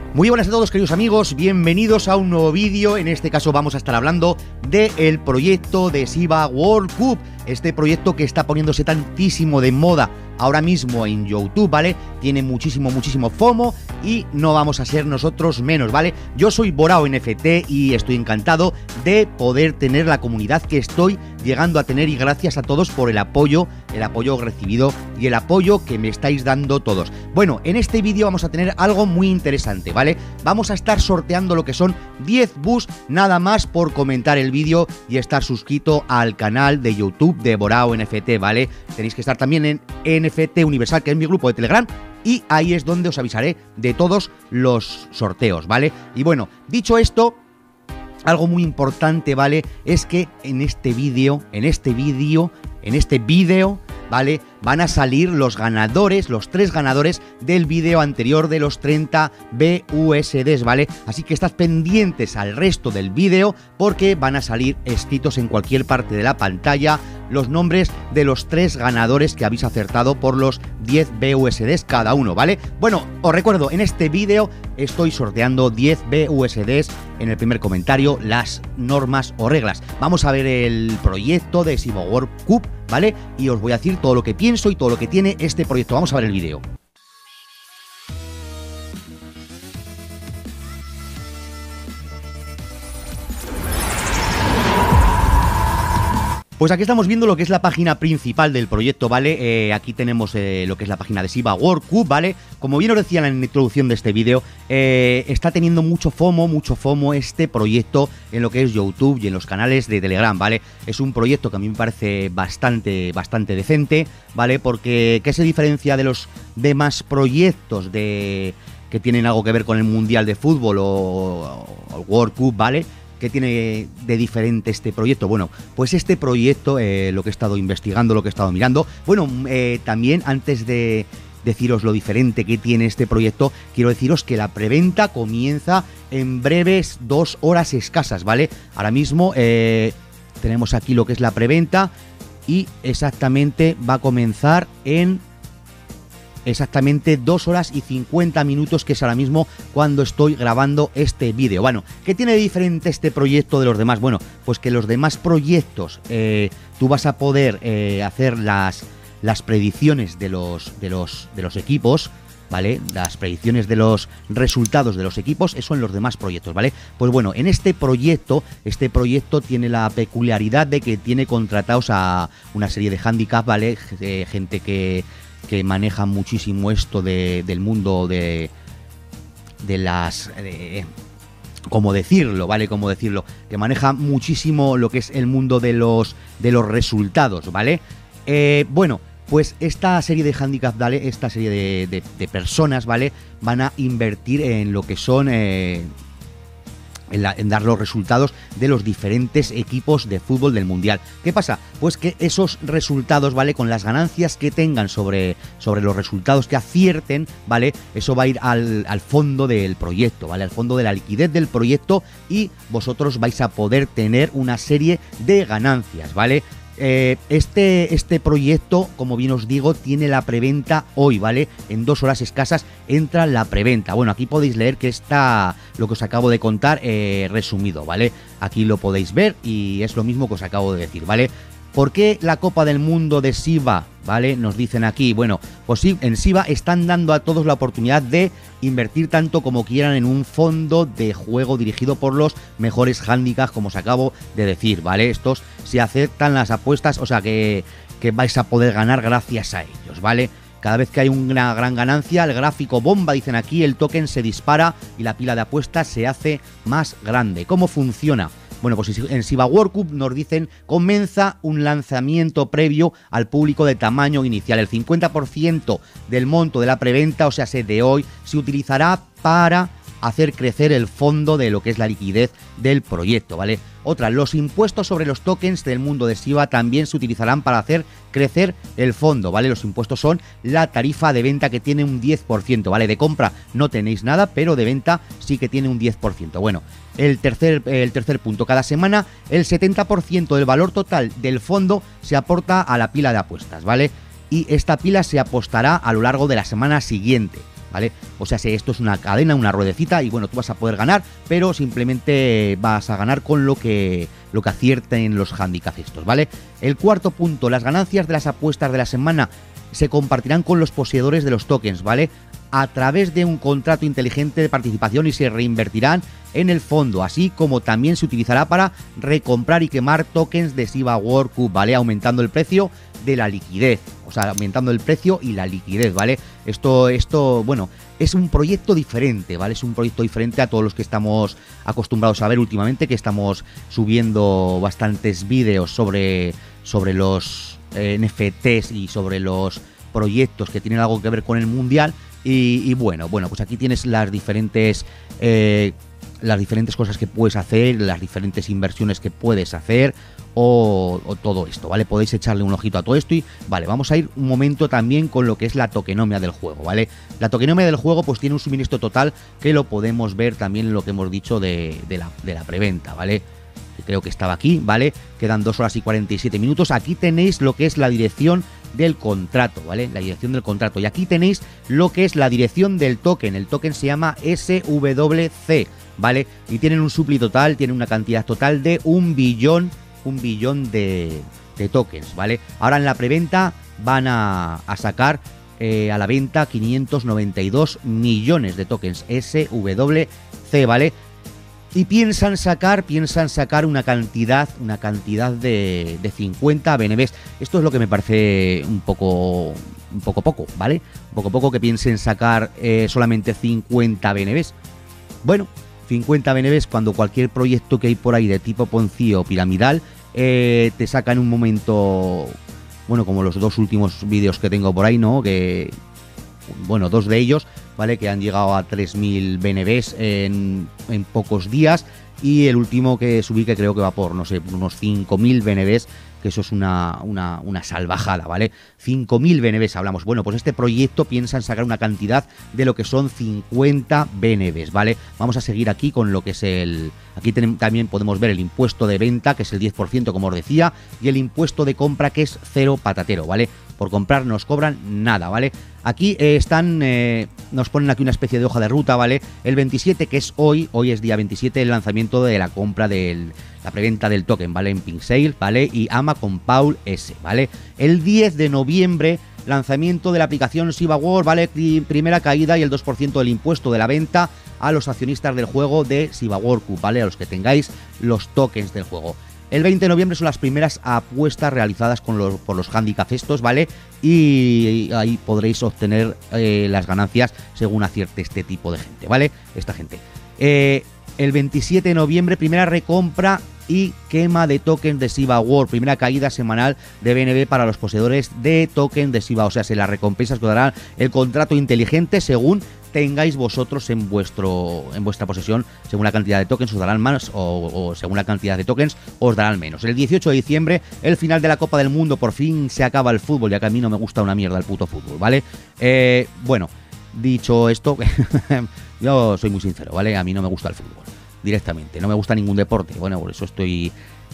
Muy buenas a todos, queridos amigos, bienvenidos a un nuevo vídeo. En este caso vamos a estar hablando del proyecto de SIVA World Cup, este proyecto que está poniéndose tantísimo de moda ahora mismo en YouTube, ¿vale? Tiene muchísimo FOMO y no vamos a ser nosotros menos, ¿vale? Yo soy Borao NFT y estoy encantado de poder tener la comunidad que estoy llegando a tener, y gracias a todos por el apoyo recibido y el apoyo que me estáis dando todos. Bueno, en este vídeo vamos a tener algo muy interesante, ¿vale? Vamos a estar sorteando lo que son 10 bus nada más por comentar el vídeo y estar suscrito al canal de YouTube de Borao NFT, ¿vale? Tenéis que estar también en NFT Universal, que es mi grupo de Telegram, y ahí es donde os avisaré de todos los sorteos, ¿vale? Y bueno, dicho esto, algo muy importante, ¿vale? Es que en este vídeo, ¿vale? Van a salir los ganadores, los 3 ganadores del vídeo anterior de los 30 BUSDs, ¿vale? Así que estad pendientes al resto del vídeo porque van a salir escritos en cualquier parte de la pantalla los nombres de los 3 ganadores que habéis acertado por los 10 BUSDs cada uno, ¿vale? Bueno, os recuerdo, en este vídeo estoy sorteando 10 BUSDs. En el primer comentario, las normas o reglas. Vamos a ver el proyecto de SIVA World Cup, ¿vale? Y os voy a decir todo lo que pienso y todo lo que tiene este proyecto. Vamos a ver el vídeo. Pues aquí estamos viendo lo que es la página principal del proyecto, ¿vale? Aquí tenemos lo que es la página de SIVA World Cup, ¿vale? Como bien os decía en la introducción de este vídeo, está teniendo mucho FOMO este proyecto en lo que es YouTube y en los canales de Telegram, ¿vale? Es un proyecto que a mí me parece bastante decente, ¿vale? Porque ¿qué se diferencia de los demás proyectos que tienen algo que ver con el Mundial de Fútbol o el World Cup, ¿vale? ¿Qué tiene de diferente este proyecto? Bueno, pues este proyecto, lo que he estado investigando, lo que he estado mirando, bueno, también antes de deciros lo diferente que tiene este proyecto, quiero deciros que la preventa comienza en breves 2 horas escasas, ¿vale? Ahora mismo tenemos aquí lo que es la preventa y exactamente va a comenzar en exactamente 2 horas y 50 minutos, que es ahora mismo cuando estoy grabando este vídeo. Bueno, ¿qué tiene de diferente este proyecto de los demás? Bueno, pues que los demás proyectos tú vas a poder hacer las predicciones de los equipos, ¿vale? Las predicciones de los resultados de los equipos, eso en los demás proyectos, ¿vale? Pues bueno, en este proyecto tiene la peculiaridad de que tiene contratados a una serie de handicap, ¿vale? Gente que maneja muchísimo esto del mundo de las... ¿cómo decirlo? ¿Vale? ¿Cómo decirlo? Que maneja muchísimo lo que es el mundo de los resultados, ¿vale? Bueno, pues esta serie de handicap, ¿vale? Esta serie de personas, ¿vale? Van a invertir en lo que son... en dar los resultados de los diferentes equipos de fútbol del Mundial. ¿Qué pasa? Pues que esos resultados, ¿vale? Con las ganancias que tengan sobre los resultados que acierten, ¿vale? Eso va a ir al fondo del proyecto, ¿vale? Al fondo de la liquidez del proyecto, y vosotros vais a poder tener una serie de ganancias, ¿vale? Este proyecto, como bien os digo, tiene la preventa hoy, ¿vale? En 2 horas escasas entra la preventa. Bueno, aquí podéis leer que está lo que os acabo de contar resumido, ¿vale? Aquí lo podéis ver y es lo mismo que os acabo de decir, ¿vale? ¿Por qué la Copa del Mundo de SIVA? ¿Vale? Nos dicen aquí, bueno, pues sí, en SIVA están dando a todos la oportunidad de invertir tanto como quieran en un fondo de juego dirigido por los mejores handicaps, como os acabo de decir, ¿vale? Estos se aceptan las apuestas, o sea que vais a poder ganar gracias a ellos, ¿vale? Cada vez que hay una gran ganancia, el gráfico bomba, dicen aquí, el token se dispara y la pila de apuestas se hace más grande. ¿Cómo funciona? Bueno, pues en SIVA World Cup nos dicen, comienza un lanzamiento previo al público de tamaño inicial. El 50% del monto de la preventa, o sea, de hoy, se utilizará para hacer crecer el fondo de lo que es la liquidez del proyecto, ¿vale? Otra, los impuestos sobre los tokens del mundo de SIVA también se utilizarán para hacer crecer el fondo, ¿vale? Los impuestos son la tarifa de venta, que tiene un 10%, ¿vale? De compra no tenéis nada, pero de venta sí que tiene un 10%. Bueno, el tercer punto, cada semana el 70% del valor total del fondo se aporta a la pila de apuestas, ¿vale? Y esta pila se apostará a lo largo de la semana siguiente. ¿vale? O sea, si esto es una cadena, una ruedecita, y bueno, tú vas a poder ganar, pero simplemente vas a ganar con lo que acierten los handicaps estos, ¿vale? El cuarto punto, las ganancias de las apuestas de la semana se compartirán con los poseedores de los tokens, ¿vale? A través de un contrato inteligente de participación y se reinvertirán en el fondo, así como también se utilizará para recomprar y quemar tokens de SIBA World Cup, ¿vale? Aumentando el precio de la liquidez, o sea, aumentando el precio y la liquidez, ¿vale? Esto, bueno, es un proyecto diferente, ¿vale? Es un proyecto diferente a todos los que estamos acostumbrados a ver últimamente, que estamos subiendo bastantes vídeos sobre los NFTs y sobre los proyectos que tienen algo que ver con el mundial. Y bueno, pues aquí tienes las diferentes cosas que puedes hacer, las diferentes inversiones que puedes hacer o todo esto, ¿vale? Podéis echarle un ojito a todo esto y, vale, vamos a ir un momento también con lo que es la tokenomia del juego, ¿vale? La tokenomia del juego pues tiene un suministro total que lo podemos ver también en lo que hemos dicho de la preventa, ¿vale? Creo que estaba aquí, ¿vale? Quedan 2 horas y 47 minutos. Aquí tenéis lo que es la dirección del contrato, ¿vale? La dirección del contrato. Y aquí tenéis lo que es la dirección del token. El token se llama SWC, ¿vale? Y tienen un supply total, tienen una cantidad total de 1 billón de tokens, ¿vale? Ahora en la preventa van a sacar a la venta 592 millones de tokens SWC, ¿vale? Y piensan sacar una cantidad de 50 BNBs. Esto es lo que me parece un poco poco, ¿vale? Un poco que piensen sacar solamente 50 BNBs. Bueno, 50 BNBs cuando cualquier proyecto que hay por ahí de tipo Ponzi o piramidal te saca en un momento, bueno, como los 2 últimos vídeos que tengo por ahí, ¿no? Que, bueno, 2 de ellos, ¿vale? Que han llegado a 3.000 BNBs en pocos días. Y el último que subí, que creo que va por, no sé, unos 5.000 BNBs, que eso es una salvajada, ¿vale? 5.000 BNBs hablamos. Bueno, pues este proyecto piensan sacar una cantidad de lo que son 50 BNBs, ¿vale? Vamos a seguir aquí con lo que es aquí también podemos ver el impuesto de venta, que es el 10%, como os decía, y el impuesto de compra, que es 0 patatero, ¿vale? Por comprar nos cobran nada, ¿vale? Aquí nos ponen aquí una especie de hoja de ruta, ¿vale? El 27, que es hoy es día 27, el lanzamiento de la compra la preventa del token, ¿vale? En Pink Sale, ¿vale? Y AMA con Paul S, ¿vale? El 10 de noviembre, lanzamiento de la aplicación SIBA World, ¿vale? Primera caída y el 2% del impuesto de la venta a los accionistas del juego de SIBA World Cup, ¿vale? A los que tengáis los tokens del juego. El 20 de noviembre son las primeras apuestas realizadas por los handicaps estos, ¿vale? Y ahí podréis obtener las ganancias según acierte este tipo de gente, ¿vale? Esta gente. El 27 de noviembre, primera recompra y quema de tokens de SIBA World. Primera caída semanal de BNB para los poseedores de tokens de SIBA. O sea, las recompensas que darán el contrato inteligente según tengáis vosotros en vuestra posesión. Según la cantidad de tokens os darán más o según la cantidad de tokens os darán menos. El 18 de diciembre, el final de la Copa del Mundo. Por fin se acaba el fútbol, ya que a mí no me gusta una mierda el puto fútbol, ¿vale? Bueno, dicho esto, yo soy muy sincero, ¿vale? A mí no me gusta el fútbol, directamente. No me gusta ningún deporte. Bueno, por eso estoy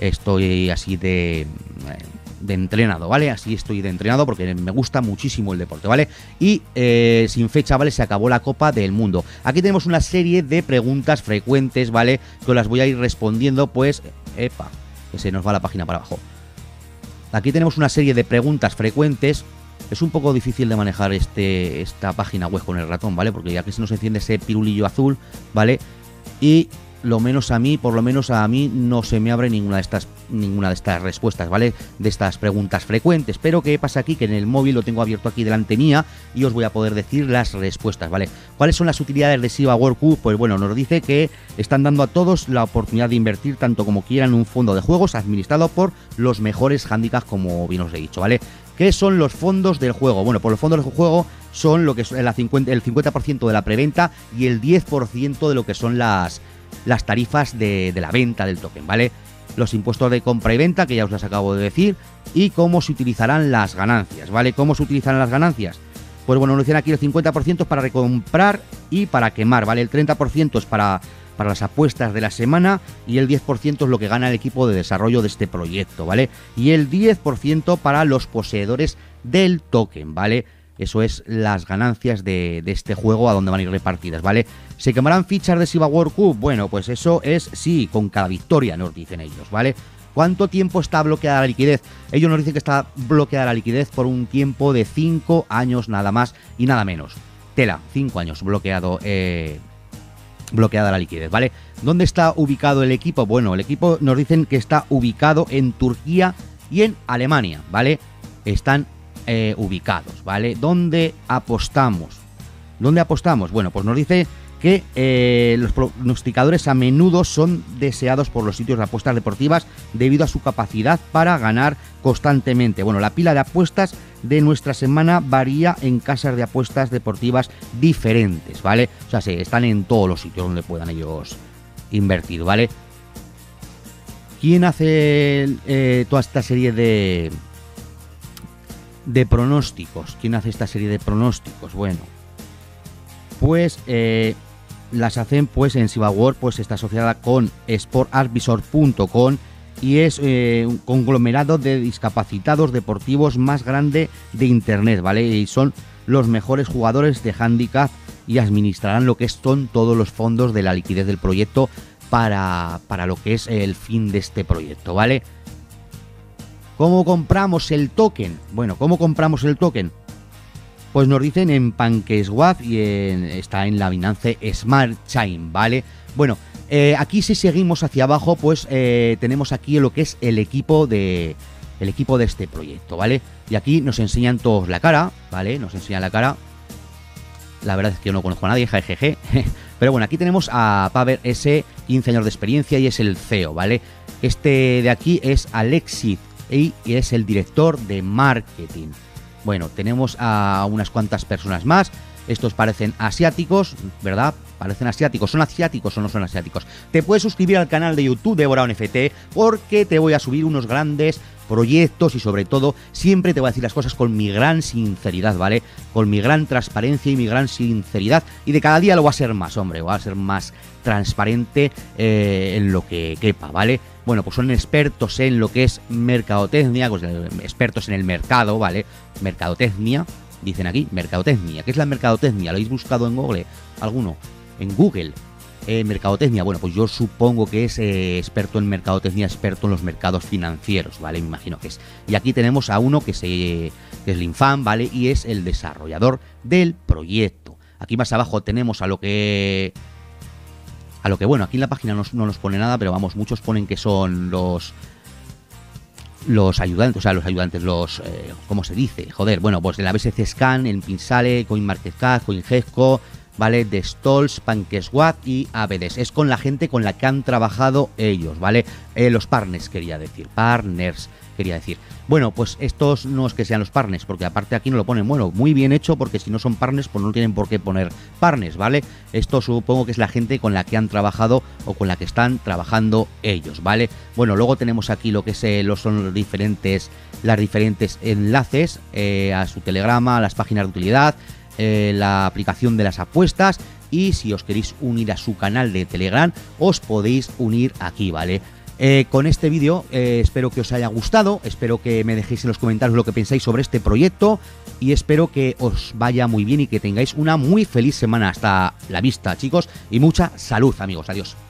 así de entrenado, ¿vale? Así estoy de entrenado porque me gusta muchísimo el deporte, ¿vale? Y sin fecha, ¿vale? Se acabó la Copa del Mundo. Aquí tenemos una serie de preguntas frecuentes, ¿vale? Que os las voy a ir respondiendo, pues... Epa, que se nos va la página para abajo. Aquí tenemos una serie de preguntas frecuentes. Es un poco difícil de manejar esta página web con el ratón, ¿vale? Porque ya que se nos enciende ese pirulillo azul, ¿vale? Y por lo menos a mí no se me abre ninguna de estas respuestas, ¿vale? De estas preguntas frecuentes. Pero ¿qué pasa aquí? Que en el móvil lo tengo abierto aquí delante mía y os voy a poder decir las respuestas, ¿vale? ¿Cuáles son las utilidades de SIBA World Cup? Pues bueno, nos dice que están dando a todos la oportunidad de invertir tanto como quieran en un fondo de juegos administrado por los mejores handicaps, como bien os he dicho, ¿vale? ¿Qué son los fondos del juego? Bueno, pues los fondos del juego son lo que es el 50% de la preventa y el 10% de lo que son las tarifas de la venta del token, ¿vale? Los impuestos de compra y venta, que ya os los acabo de decir, y cómo se utilizarán las ganancias, ¿vale? ¿Cómo se utilizarán las ganancias? Pues bueno, nos dicen aquí el 50% es para recomprar y para quemar, ¿vale? El 30% es para las apuestas de la semana y el 10% es lo que gana el equipo de desarrollo de este proyecto, ¿vale? Y el 10% para los poseedores del token, ¿vale? Eso es las ganancias de este juego a donde van a ir repartidas, ¿vale? ¿Se quemarán fichas de SIVA World Cup? Bueno, pues eso es sí, con cada victoria, nos dicen ellos, ¿vale? ¿Cuánto tiempo está bloqueada la liquidez? Ellos nos dicen que está bloqueada la liquidez por un tiempo de 5 años nada más y nada menos. Tela, 5 años bloqueada la liquidez, ¿vale? ¿Dónde está ubicado el equipo? Bueno, el equipo nos dicen que está ubicado en Turquía y en Alemania, ¿vale? Están ubicados, ¿vale? ¿Dónde apostamos? ¿Dónde apostamos? Bueno, pues nos dice que los pronosticadores a menudo son deseados por los sitios de apuestas deportivas debido a su capacidad para ganar constantemente. Bueno, la pila de apuestas de nuestra semana varía en casas de apuestas deportivas diferentes, ¿vale? O sea, están en todos los sitios donde puedan ellos invertir, ¿vale? ¿Quién hace toda esta serie de pronósticos? ¿Quién hace esta serie de pronósticos? Bueno, pues las hacen pues en SIVA World, pues está asociada con sportadvisor.com y es un conglomerado de discapacitados deportivos más grande de internet, ¿vale? Y son los mejores jugadores de handicap y administrarán lo que son todos los fondos de la liquidez del proyecto para lo que es el fin de este proyecto, ¿vale? ¿Cómo compramos el token? Bueno, ¿cómo compramos el token? Pues nos dicen en PancakeSwap y está en la Binance Smart Chain, ¿vale? Bueno, aquí si seguimos hacia abajo, pues tenemos aquí lo que es el equipo de este proyecto, ¿vale? Y aquí nos enseñan todos la cara, ¿vale? Nos enseñan la cara. La verdad es que yo no conozco a nadie, jejeje. Pero bueno, aquí tenemos a Pavel S, 15 años de experiencia y es el CEO, ¿vale? Este de aquí es Alexis y es el director de marketing. Bueno, tenemos a unas cuantas personas más. Estos parecen asiáticos, ¿verdad? Parecen asiáticos. ¿Son asiáticos o no son asiáticos? Te puedes suscribir al canal de YouTube de Bora NFT porque te voy a subir unos grandes proyectos y sobre todo siempre te voy a decir las cosas con mi gran sinceridad, ¿vale? Con mi gran transparencia y mi gran sinceridad y de cada día lo va a ser más, hombre, va a ser más transparente en lo que quepa, ¿vale? Bueno, pues son expertos en lo que es mercadotecnia, pues, expertos en el mercado, ¿vale? Mercadotecnia, dicen aquí, mercadotecnia. ¿Qué es la mercadotecnia? ¿Lo habéis buscado en Google? ¿Alguno? En Google. Mercadotecnia, bueno, pues yo supongo que es experto en mercadotecnia, experto en los mercados financieros, ¿vale? Me imagino que es. Y aquí tenemos a uno que es Linfan, ¿vale? Y es el desarrollador del proyecto. Aquí más abajo tenemos a lo que, bueno, aquí en la página no nos pone nada, pero vamos, muchos ponen que son los ayudantes, o sea, los ayudantes, ¿cómo se dice? Joder, bueno, pues en la BSC Scan, en Pinsale, CoinMarketCap, CoinGecko, ¿vale? De Stolz, PancakeSwap y ABDs. Es con la gente con la que han trabajado ellos, ¿vale? Los partners, quería decir. Bueno, pues estos no es que sean los partners, porque aparte aquí no lo ponen, bueno, muy bien hecho, porque si no son partners, pues no tienen por qué poner partners, ¿vale? Esto supongo que es la gente con la que han trabajado o con la que están trabajando ellos, ¿vale? Bueno, luego tenemos aquí lo que son los diferentes enlaces a su Telegrama, a las páginas de utilidad, la aplicación de las apuestas y si os queréis unir a su canal de Telegram os podéis unir aquí, ¿vale? Con este vídeo espero que os haya gustado, espero que me dejéis en los comentarios lo que pensáis sobre este proyecto y espero que os vaya muy bien y que tengáis una muy feliz semana. Hasta la vista, chicos, y mucha salud, amigos. Adiós.